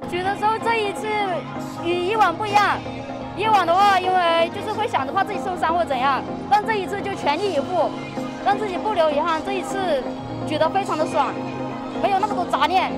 举的时候这一次与以往不一样，以往的话因为就是会想着怕自己受伤或怎样，但这一次就全力以赴，让自己不留遗憾。这一次举得非常的爽，没有那么多杂念。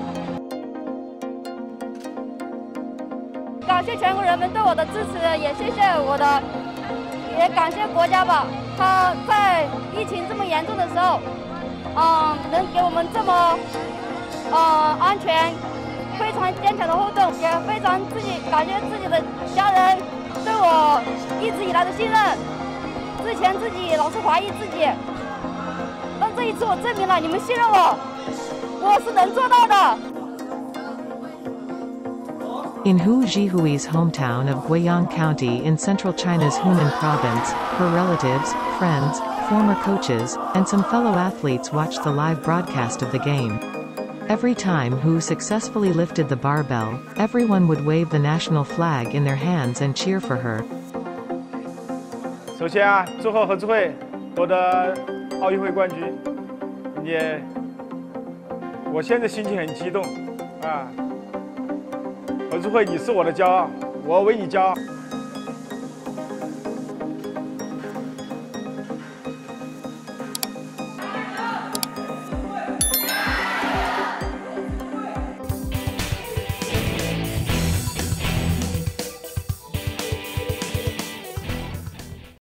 感谢全国人民对我的支持，也谢谢也感谢国家吧。他在疫情这么严重的时候，能给我们这么安全、非常坚强的互动，也非常感谢自己的家人对我一直以来的信任。之前自己老是怀疑自己，但这一次我证明了，你们信任我，我是能做到的。 In Hou Zhihui's hometown of Guiyang County in central China's Hunan province, her relatives, friends, former coaches, and some fellow athletes watched the live broadcast of the game. Every time Hou successfully lifted the barbell, everyone would wave the national flag in their hands and cheer for her. 首先祝贺何志慧夺得奥运会冠军，我现在心情很激动何志慧，你是我的骄傲，我为你骄傲。